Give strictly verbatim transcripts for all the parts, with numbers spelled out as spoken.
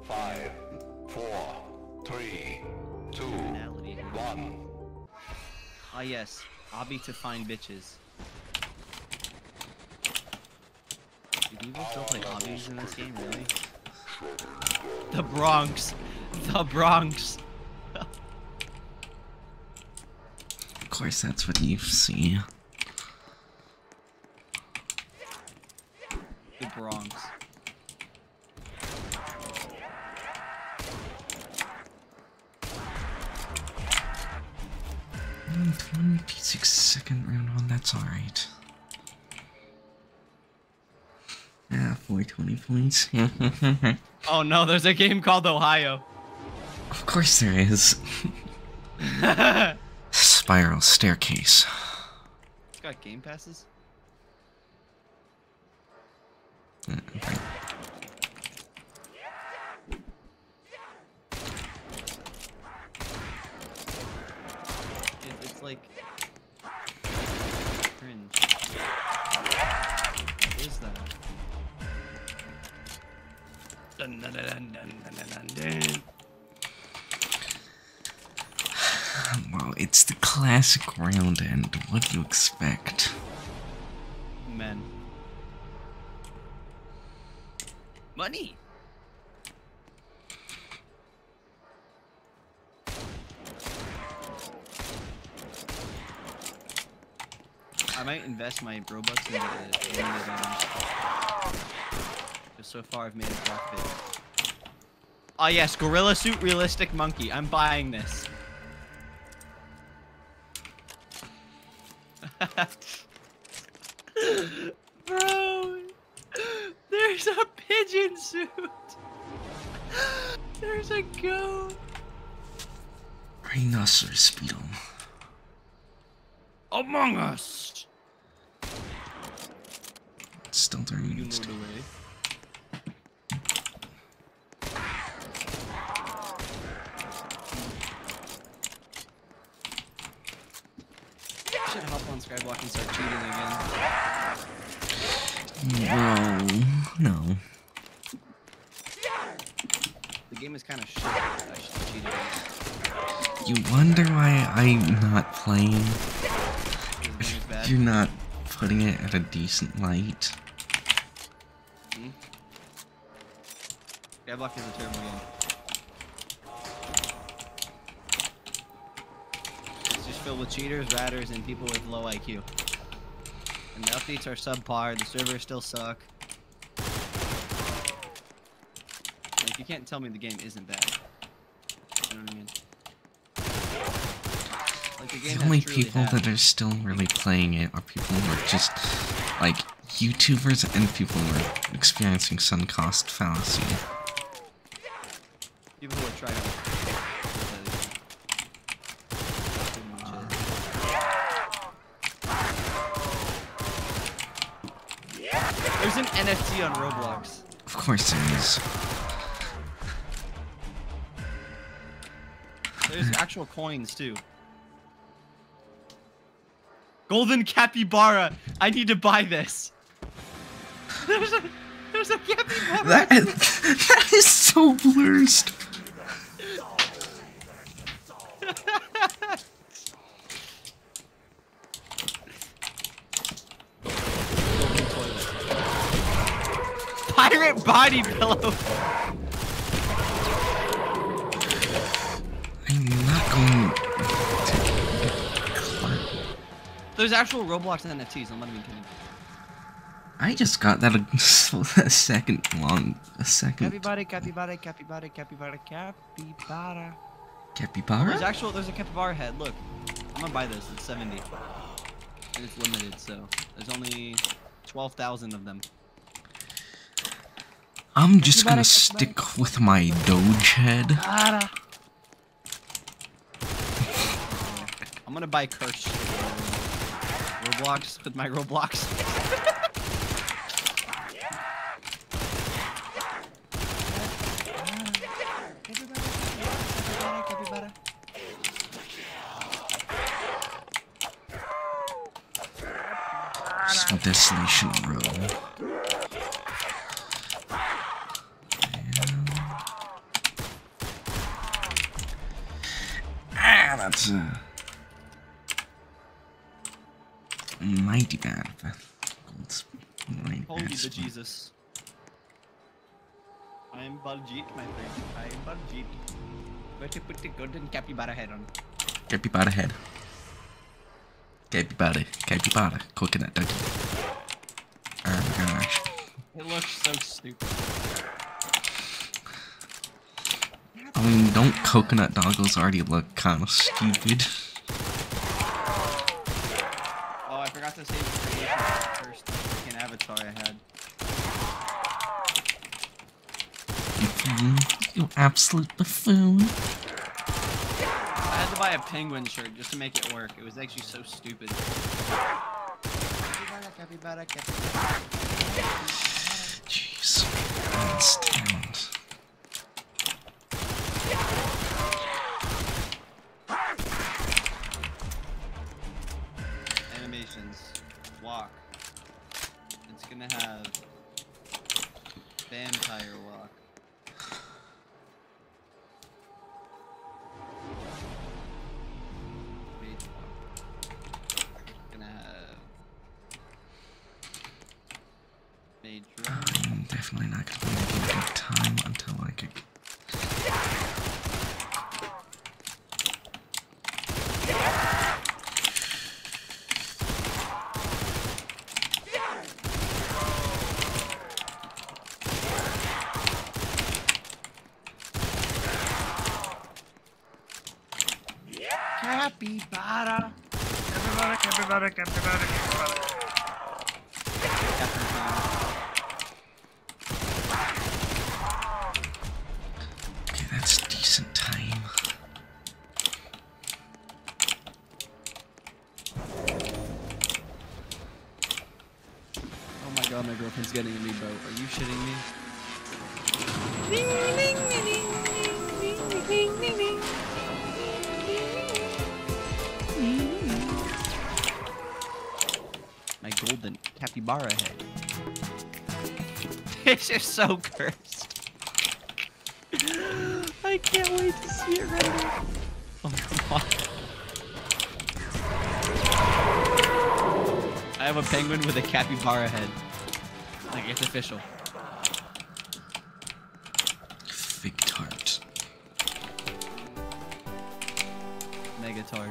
Five, four, three, two, one. Ah yes, hobby to find bitches. Do people still play hobbies in this game, really? The Bronx. The Bronx. Of course, that's what you see. The Bronx. twenty-six second round on, that's alright. Yeah, four twenty points. Oh no, there's a game called Ohio. Of course there is. Spiral staircase. It's got game passes? Okay. It, it's like... cringe. What is that? Dun, dun, dun, dun, dun, dun, dun, dun. Well, it's the classic round end. What do you expect? Men. Money! I might invest my Robux into the limited items. Just so far I've made a profit. Ah yes, Gorilla Suit Realistic Monkey. I'm buying this. Bro, there's a pigeon suit. There's a goat. Rhinoceros beetle. Among Us. Still during You its moved time. away. Should hop on Skyblock and start cheating again. Bro, no. The game is kind of shit. I should cheat again. You wonder why I'm not playing? The game is bad. You're not putting it at a decent light. Hmm? Skyblock is a terrible game. It's just filled with cheaters, ratters, and people with low I Q. And the updates are subpar, the servers still suck. Like, you can't tell me the game isn't bad. You know what I mean? Like, the game The only has truly people had- that are still really playing it are people who are just, like, YouTubers and people who are experiencing sunk cost fallacy. People who are trying to... There's an N F T on Roblox. Of course there is. There's actual coins too. Golden capybara. I need to buy this. There's a there's a capybara. That, that is so worst. Pirate body pillow. I'm not going to... There's actual Roblox N F Ts. I'm not even kidding. I just got that a, a second long... A second... Capybara, capybara, capybara, capybara, capybara. Capybara? There's actual. There's a capybara head. Look, I'm gonna buy this. It's seventy, and it's limited, so there's only twelve thousand of them. I'm just gonna Capybara, stick with my Doge head. Capybara. I'm gonna buy Kirsch. Roblox with my Roblox. Some Desolation Row. Yeah, that's uh, mighty bad. It's mighty Holy bad the stuff. Jesus. I'm Baljeet, my friend. I'm Baljeet. Better put the golden capybara head on. Capybara head. Capybara. Capybara. Coconut doggy. Oh my gosh. It looks so stupid. I mean, don't coconut doggos already look kind of stupid? Oh, I forgot to save the creation of the first fucking avatar I had. Buffoon. You absolute buffoon. I had to buy a penguin shirt just to make it work. It was actually so stupid. Capybara, capybara, capybara. Jeez. That's talent. Animations. Walk. It's gonna have vampire walk. Mage walk. It's gonna have mage run. I'm definitely not gonna be making a good time until I could. Capybara. Capybara, capybara, capybara, capybara. Okay, that's decent time. Oh my god, my girlfriend's getting a new boat. Are you shitting me? My golden capybara head. This is so cursed. I can't wait to see it render. Oh my god. I have a penguin with a capybara head. Like, it's official. Fig tart. Megatard.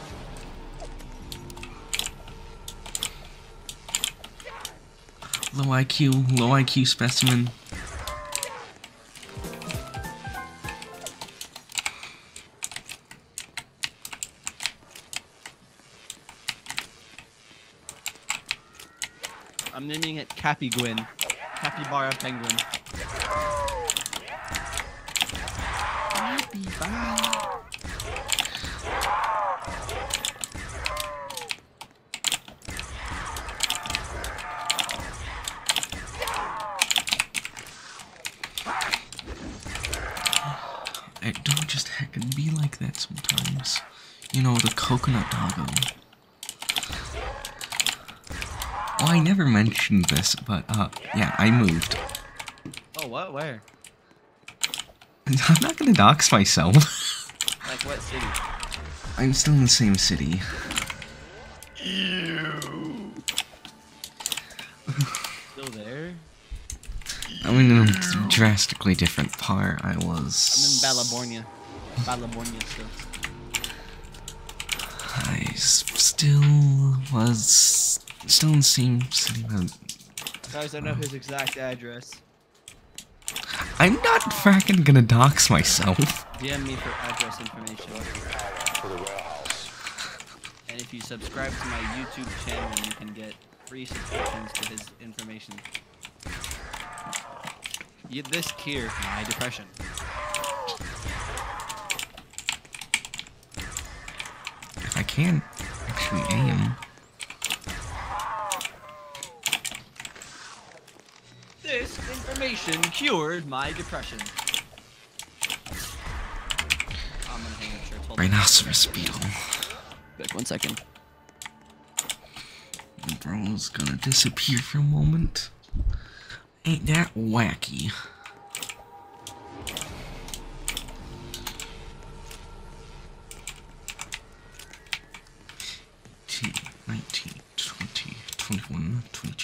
Low I Q, low I Q specimen. I'm naming it Capygwin. Capybara penguin. Capybara. It don't just heckin' be like that sometimes. You know, the coconut doggo. Oh, I never mentioned this, but, uh, yeah, I moved. Oh, what? Where? I'm not gonna dox myself. Like what city? I'm still in the same city. Ew. Still there? I'm in a drastically different part. I was... I'm in Balabornia. Balabornia still. I s- still was... Still in the same city, but... Guys, I know his exact address. I'm not fracking gonna dox myself. D M me for address information. For the warehouse. And if you subscribe to my YouTube channel, you can get free subscriptions to his information. You, this cure my depression. If I can actually aim. This information cured my depression. I'm gonna hang up shirts. Hold on. Rhinoceros beetle. Good, one second. Bro's gonna disappear for a moment. Ain't that wacky?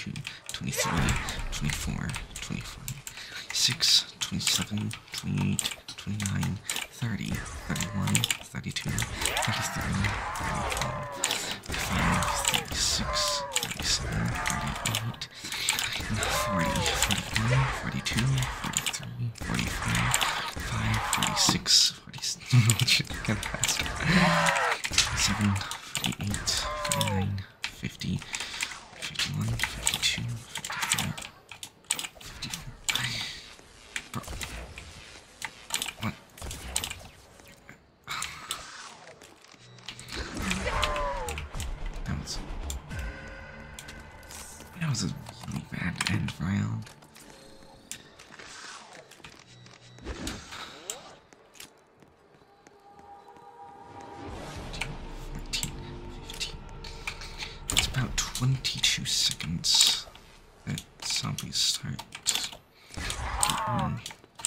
twenty-two, twenty-three, twenty-four, twenty-five, twenty-six, twenty-seven, twenty-eight, twenty-nine, thirty, thirty-one, thirty-two, thirty-three, thirty-four, thirty-five, thirty-six, thirty-seven, thirty-eight, forty, forty-one, forty-two, forty-three, forty-five, forty-six, forty-seven, get faster, forty-seven, forty-eight, forty-nine, fifty, fifty-one, fifty-two, fifty-three, fifty-four. Bro. What? That was... That was a really bad end round. fourteen, fifteen. It's about twenty-two seconds that zombies start getting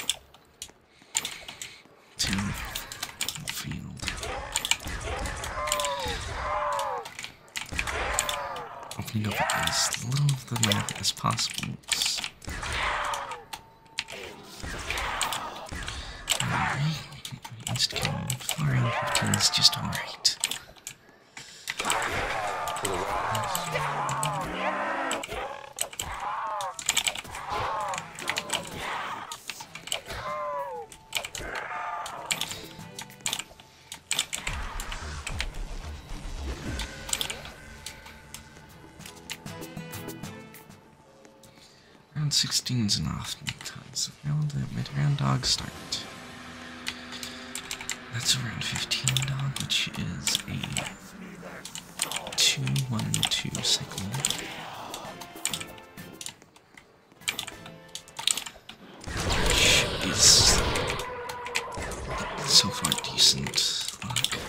to the field. Opening up as little of the map as possible. Alright, insta-killing, firing fifteen is just alright. For the warehouse. Round sixteen is enough because now the mid-round dogs start. That's a round fifteen dog, which is a two one two cycle. Which is so far decent luck.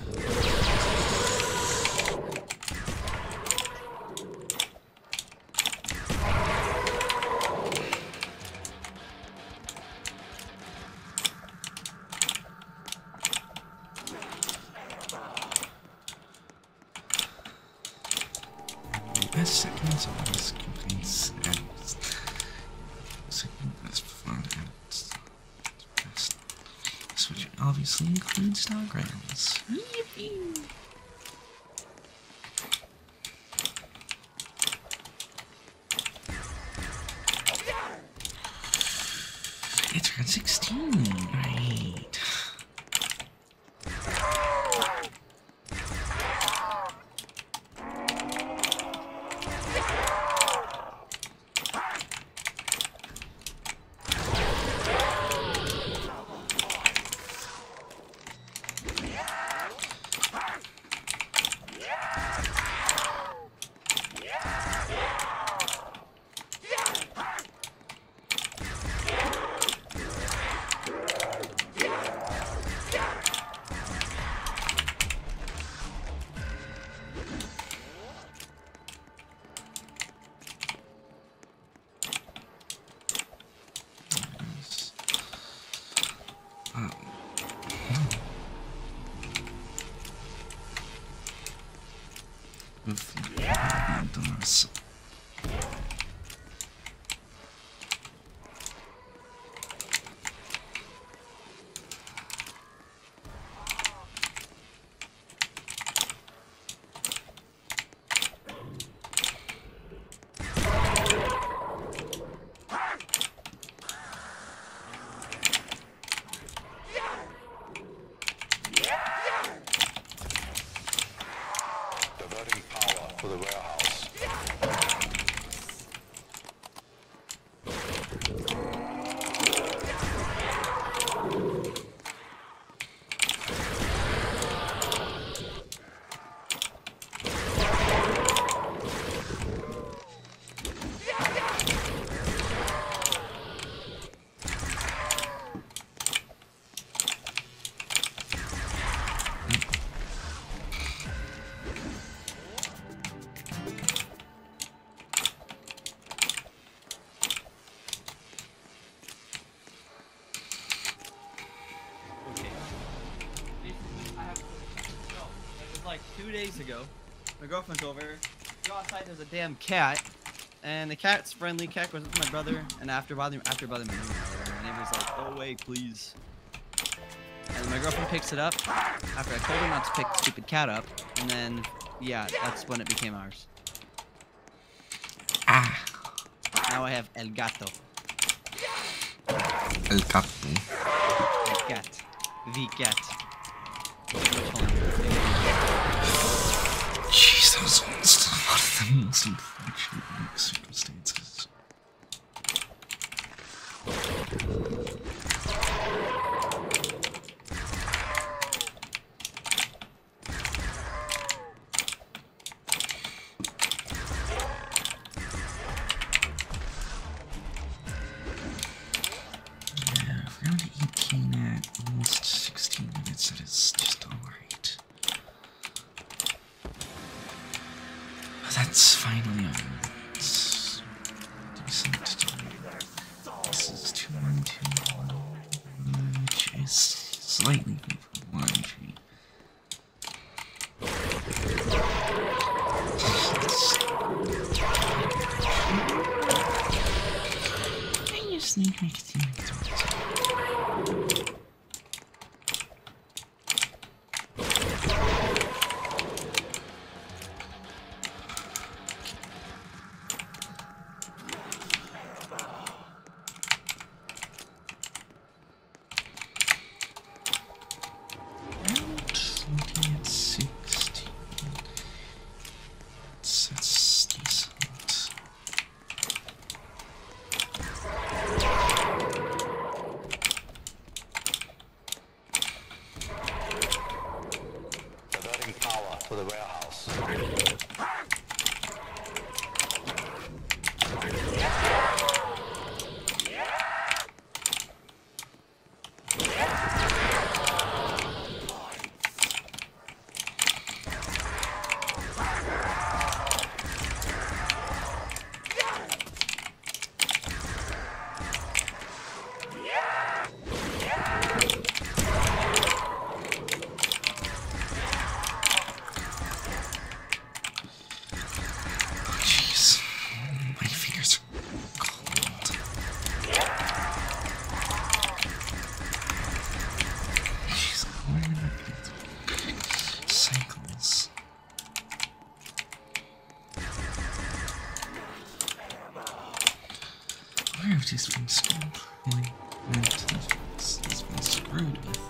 Best seconds always contains ads. Second best fun ads. Best. Which obviously includes dog rounds. Yippee! It's round sixteen, right? With the doors. Diverting power for the warehouse. Like two days ago, my girlfriend's over. Go outside, there's a damn cat. and the cat's friendly. Cat goes with my brother, and after bothering, after bothering my neighbor, my neighbor's like, "Go away, please." And my girlfriend picks it up after I told her not to pick the stupid cat up, and then yeah, that's when it became ours. Ah, Now I have El Gato. El gato. El cat. The cat. Which one? Jeez, that was almost one of the most unfortunate circumstances. Yeah, around eighteen at almost sixteen minutes, that is just alright. That's finally over. It's decent time. This is two one two one, which is slightly from one tree. I just need to make it seem like it's looking at sixteen. That's, that's decent. Diverting power to the warehouse. Oh, jeez. My fingers are cold. Jeez, why am I not getting through cycles? Where have these been screwed? Like, this has been screwed with.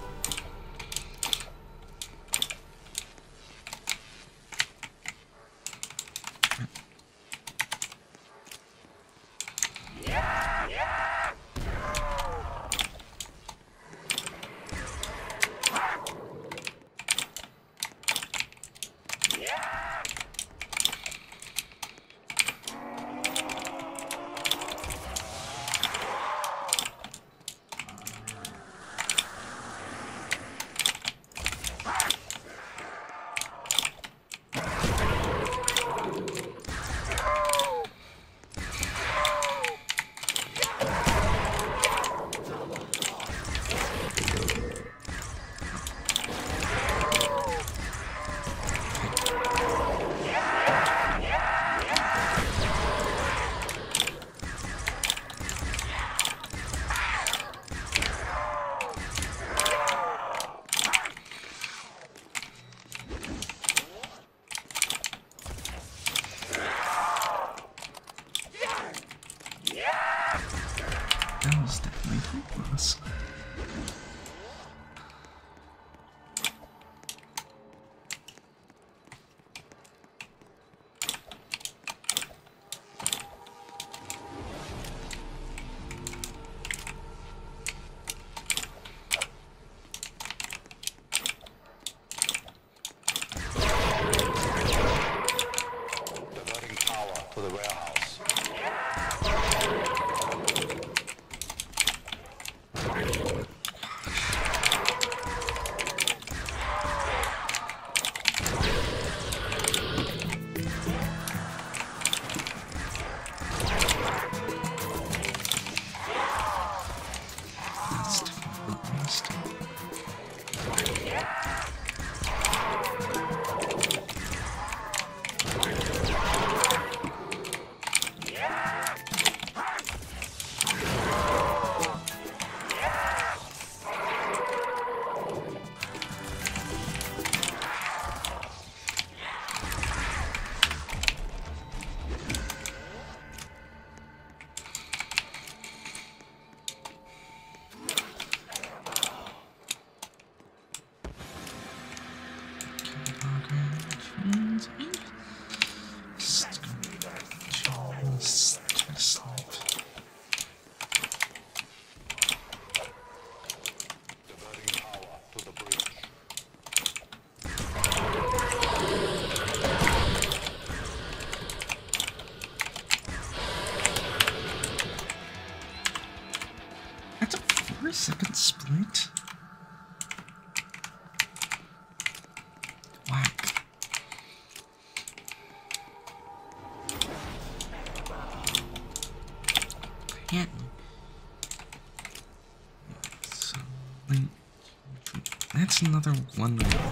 Like, that's another one road.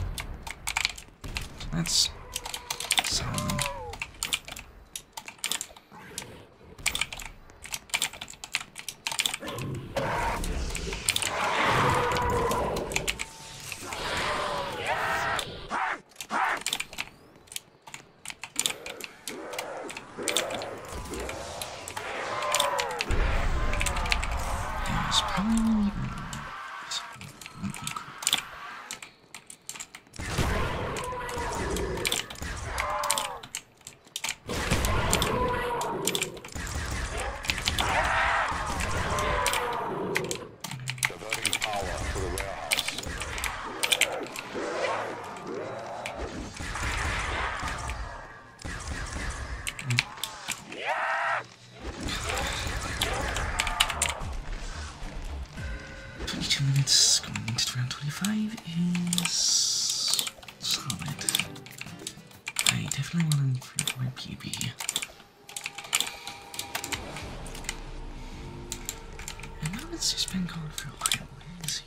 That's solid. There's probably Diverting power to the warehouse. twenty-two minutes going into round twenty-five is solid. I definitely want to improve my P B. And now it's just been gone for a while. Where is he?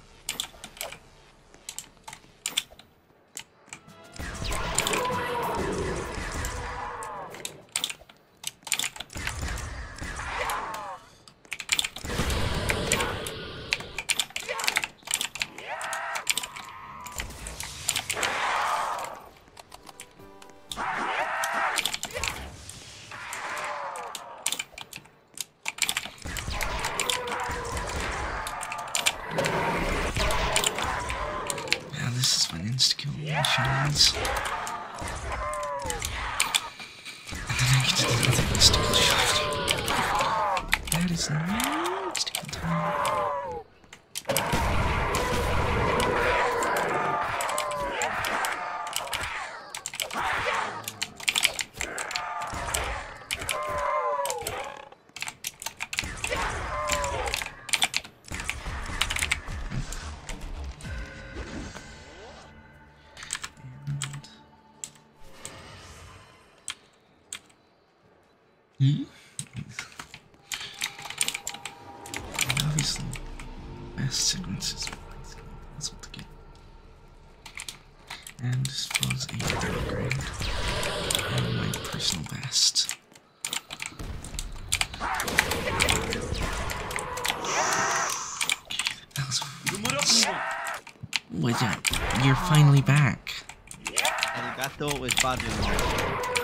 Yeah, this is when insta-kill shines. And then I get to do another insta-kill shot. That is no insta-kill time. Hmm? And obviously, best sequences are possible to get. And this was a upgrade. And my personal best. That was What's up? You're finally back. Arigato with Badger.